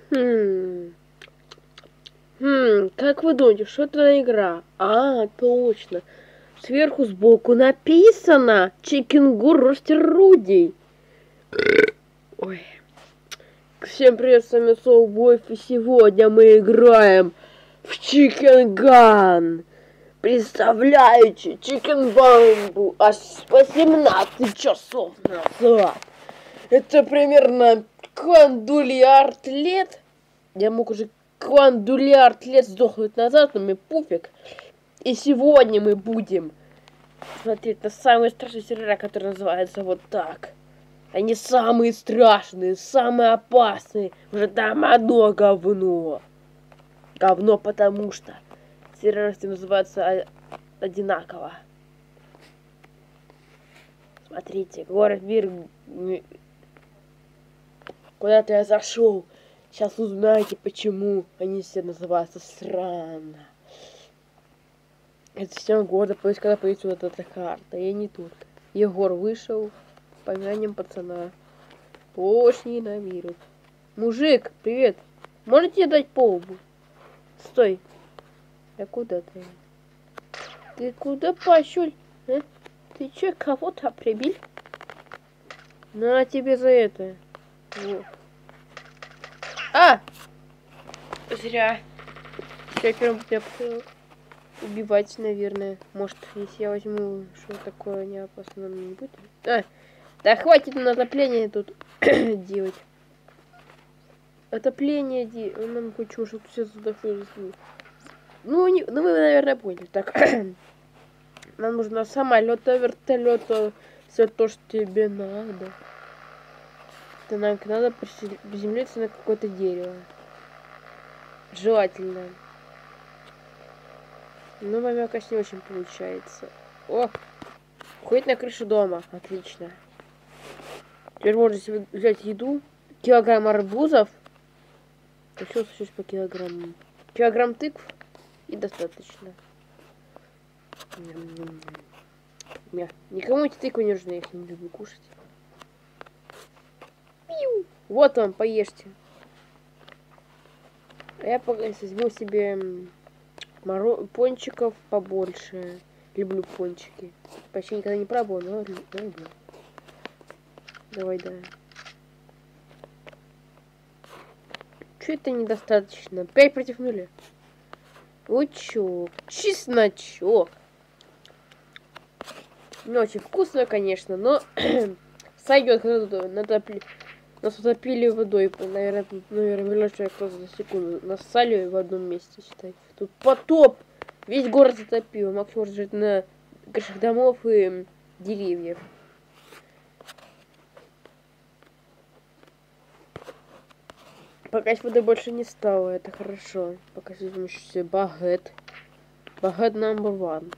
Как вы думаете, что это за игра? А, точно. Сверху сбоку написано Чикенгур Ростер Руди. Ой. Всем привет, с вами Соубойф, и сегодня мы играем в Chicken Gun. Представляете, Chicken Gun был аж 18 часов назад. Это примерно квандулиард лет. Я мог уже квандулиард лет сдохнуть назад, но мне пофиг. И сегодня мы будем смотреть на самые страшные сериалы, которые называются вот так. Они самые страшные, самые опасные. Уже там одно говно. Говно, потому что террористы называются одинаково. Смотрите, город мир. Куда-то я зашел. Сейчас узнаете, почему они все называются странно. Это всем города, поиск, когда появится вот эта карта. Я не тут. Егор вышел. Помянем пацана. Очень ненавидит. Мужик, привет. Можете дать по лбу? Стой. Я куда ты? Ты куда пошел? А? Ты че, кого-то прибил? На тебе за это. Вот. А! Зря. Сейчас первым убивать, наверное. Может, если я возьму, что такое не опасно, не будет. А! Да хватит на отопление тут делать. Отопление нам хочу, чтобы все задохнули. Ну, вы, наверное, поняли. Так, нам нужно самолета, вертолета, все то, что тебе надо. Это нам надо приземлиться на какое-то дерево. Желательно. Ну, маме, конечно, не очень получается. О! Ходить на крышу дома. Отлично. Теперь можно себе взять еду. Килограмм арбузов. Еще слушать по килограмму. Килограмм тыкв. И достаточно. Никому эти тыквы не нужны. Я их не люблю кушать. Вот вам, поешьте. А я пока возьму себе пончиков побольше. Люблю пончики. Почти никогда не пробовал, но люблю. Давай, да. Чё это недостаточно? 5 против 0. Лучок. Чесночок. Не очень вкусно, конечно, но сойдет, когда нас утопили водой. Наверное, миллион человек просто за секунду нассали в одном месте, считай. Тут потоп. Весь город затопил. Макс может жить на крышах домов и деревьев. Пока воды больше не стало, это хорошо. Пока возьмем еще багет. Багет number one.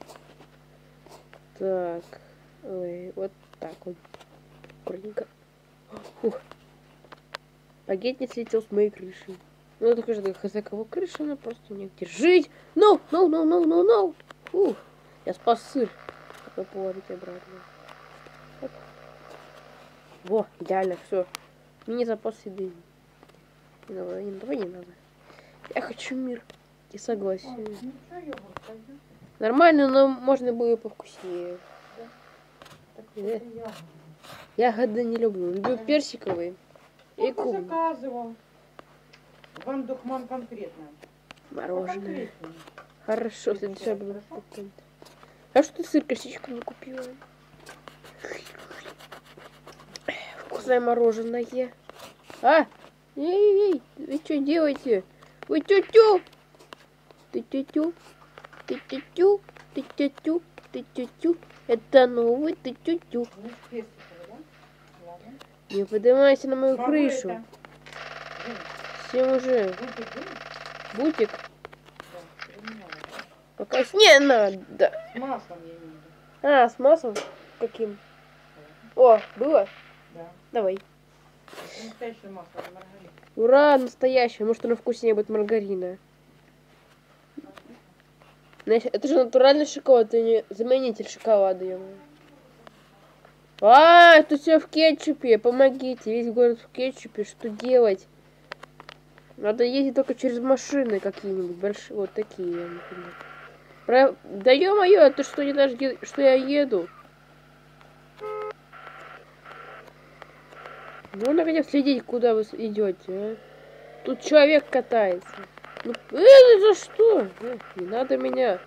Так. Ой, вот так вот. Аккуратненько. Фух. Багет не слетел с моей крыши. Ну, это, конечно, хозяйка крыши, она просто негде жить. No! Фух. Я спас сыр. Потом положить обратно. Так. Во, идеально, все. Мини-запас еды. Давай не надо. Я хочу мир. И согласен. Нормально, но можно было повкуснее. Да? Ягоды не люблю. Люблю персиковые. И клуб. Заказывал. Вам духман конкретно. Мороженое. Хорошо, следующее буду купить. А что ты сыр косичку не купила? Вкусное мороженое. А! Эй, вы что делаете? Вы тю-тю! Ты тю-тю! Ты тю-тю! Ты тю-тю! Ты тю-тю! Это новый ты тю-тю! Не поднимайся на мою крышу! Всем уже! Бутик? Пока не надо! С маслом я имею. А, с маслом? Каким? О, было? Да. Давай. Настоящее масло, это маргарин. Ура, настоящее. Может, оно вкуснее будет маргарина. Знаешь, это же натуральный шоколад, это не заменитель шоколада. А, это все в кетчупе. Помогите, весь город в кетчупе. Что делать? Надо ездить только через машины какие-нибудь большие, вот такие, например. Да ё-моё, ты что, не знаешь, что я еду? Ну, наконец, следить, куда вы идете, а? Тут человек катается. Ну, за что? Не надо меня.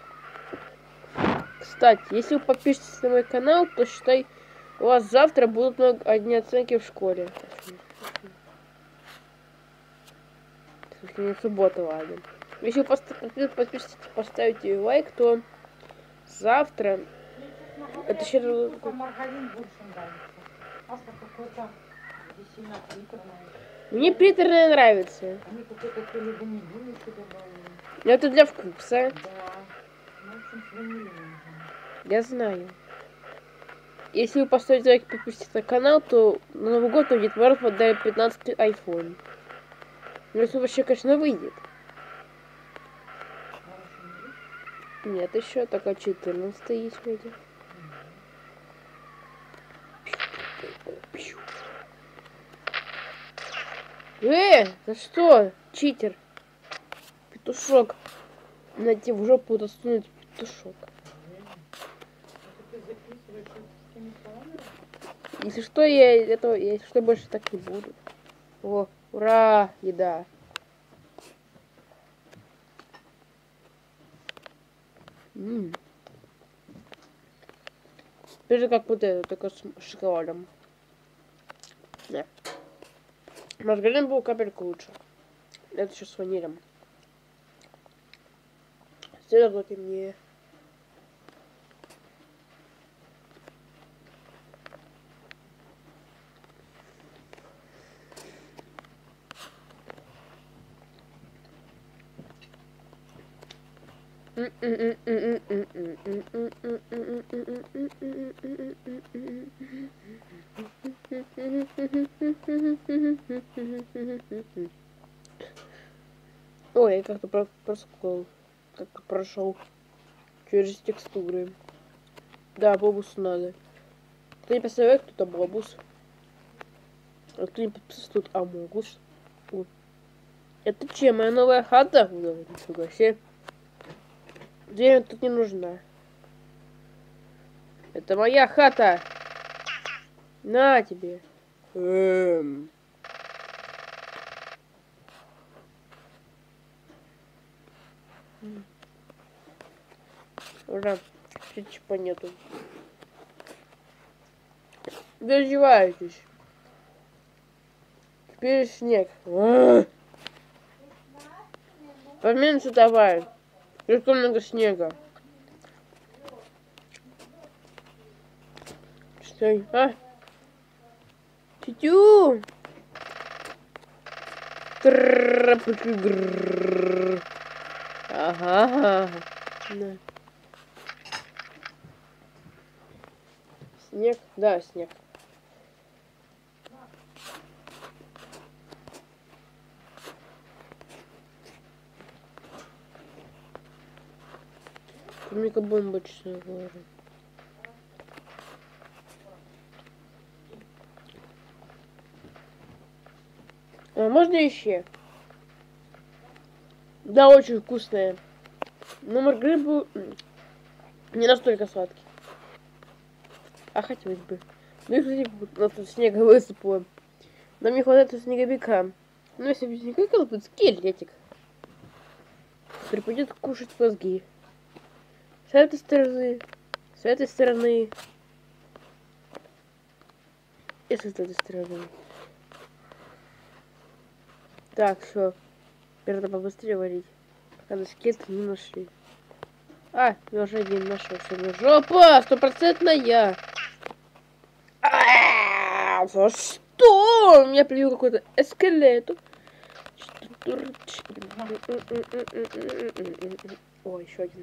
Кстати, если вы подпишетесь на мой канал, то считай, у вас завтра будут одни оценки в школе. Не суббота, ладно. Если вы подпишетесь, поставите лайк, то завтра... Это сейчас... Маргарин больше нравится. Масло какое-то здесь сильно приторное. Мне приторное нравится. Они какой-то то ли ванилин еще добавили. Но это для вкуса. Да. Ну, в общем, с ванилином. Я знаю. Если вы поставите лайк и подпишитесь на канал, то на Новый год Дед Мороз подарит 15-й iPhone. Ну, если вообще, конечно, выйдет. Нет, еще только 14 есть вроде. За что? Читер. Петушок. На тебе в жопу засунуть петушок. Если что, если что, больше так не буду. О, ура, еда. Теперь же как вот это, только с шоколадом. Да. Маргарин был капельку лучше. Это еще с ванилем. Сделай темнее. Ой, я как-то как-то прошел через текстуры. Да, бобусу надо. Кто не представляет, кто там бобус? А кто не подписался, тут Амогус. Это че, моя новая хата? Нифига себе. Дверь тут не нужна. Это моя хата. На тебе. Ура. Чипа нету. Дождеваетесь. Теперь снег. Поменьше давай. Слишком много снега. Стой, а? Тю-тю! Ага. Да. Снег? Да, снег. Только бомбочную вложу. А можно еще? Да, очень вкусная. Но маргарин был не настолько сладкий. А хотелось бы. Ну и кстати, у нас тут снега высыпало. Нам не хватает снеговика. Ну если бы снеговика, будет скелетик. Припадет кушать мозги. С этой стороны. С этой стороны. И с этой стороны. Так, все. Теперь надо побыстрее варить. Пока до скелета не нашли. А, я уже один нашел. Сегодня жопа! 100%-ная! За что? У меня плюю какой-то скелет. О, еще один.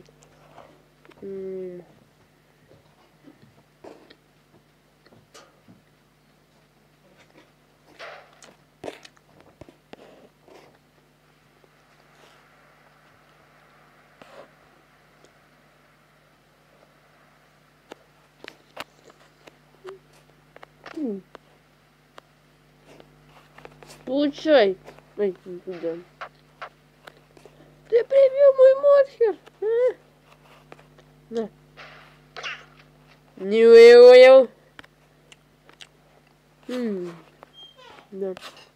Получай. Ой, не туда. Ты прибил мой монстр! А? На. Не выявил. Да.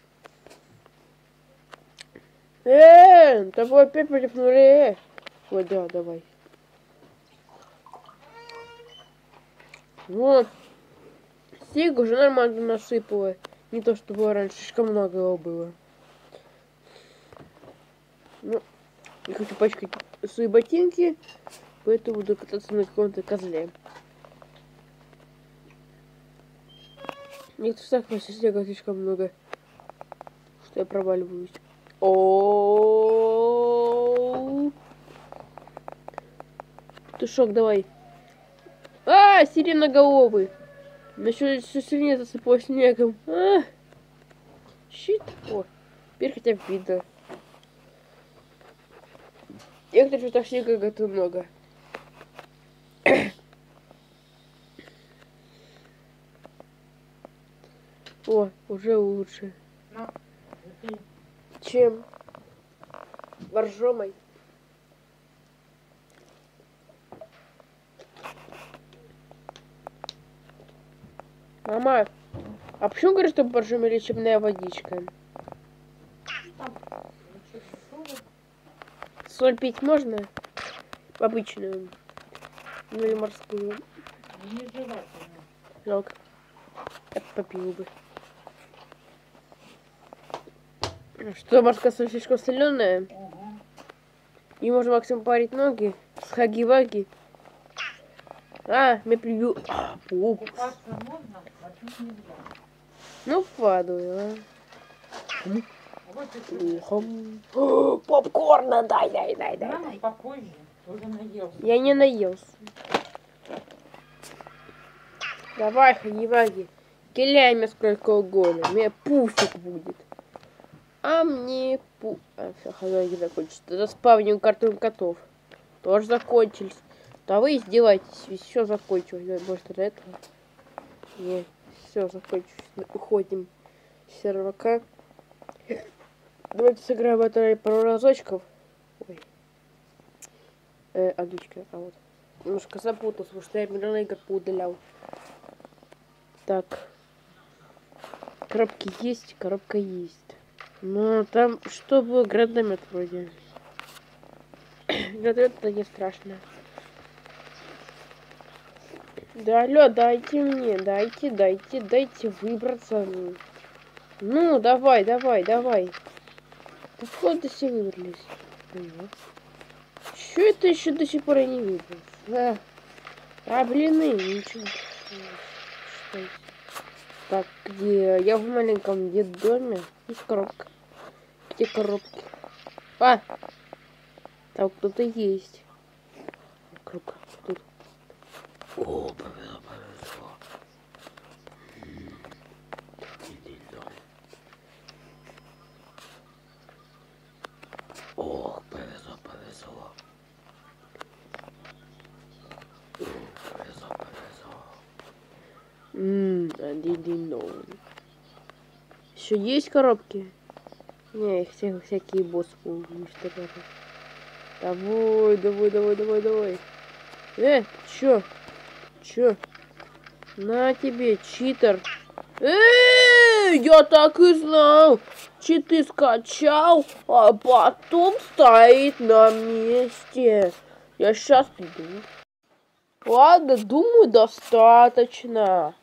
Тобой опять потянули. Вот, да, давай. Вот. Снег уже нормально насыпало. Не то, что было раньше, слишком много его было. Ну, я хочу пачкать свои ботинки, поэтому буду кататься на каком-то козле. Мне так просто снега слишком много, что я проваливаюсь. О, петушок, давай. А, сиреноголовый. Еще сильнее засыпал снегом. Щит. О, теперь хотя бы видно. Некоторых что-то снега готов много. О, уже лучше. Чем боржомой. Мама, а почему говоришь, что боржоми лечебная водичка? Соль пить можно? Обычную. Ну или морскую. Нежелательно. Жалко. Я попил бы. Что, морская соль слишком соленая? Ага. И можно максимум парить ноги с хаги-ваги. Я плюю. Купаться можно, а пить нельзя. Ну, падаю, а. Вот и Попкорна, дай. Мама попозже, уже наелся. Я не наелся. Давай, хаги-ваги. Киляй меня сколько угодно. Мне пуфик будет. А мне все, хаги закончились. Заспавнил картун котов. Тоже закончились. Да вы издеваетесь, все закончилось. Может, до этого? Нет, все закончилось. Уходим с сервака. Давайте сыграем в это пару разочков. Ой. Отлично, а вот. Немножко запутался, потому что я миллион игр поудалял. Так. Коробки есть, коробка есть. Но там что было? Гранатомет вроде. Гранатомет это не страшно. Да, алло, дайте мне, дайте выбраться. Ну, давай. Да вход все выбрались. Чё это еще до сих пор я не выбрался? Блины, ничего. Что это? Так, где? Я в маленьком детдоме. Есть коробка. Где коробки? Там кто-то есть. Коробка. Тут. О, повезло. Ох, повезло. Один. Еще есть коробки? Не, их всякие боссы уничтожали. Давай. Чё? На тебе, читер. Я так и знал. Читы скачал, а потом стоит на месте. Я сейчас приду. Ладно, думаю, достаточно.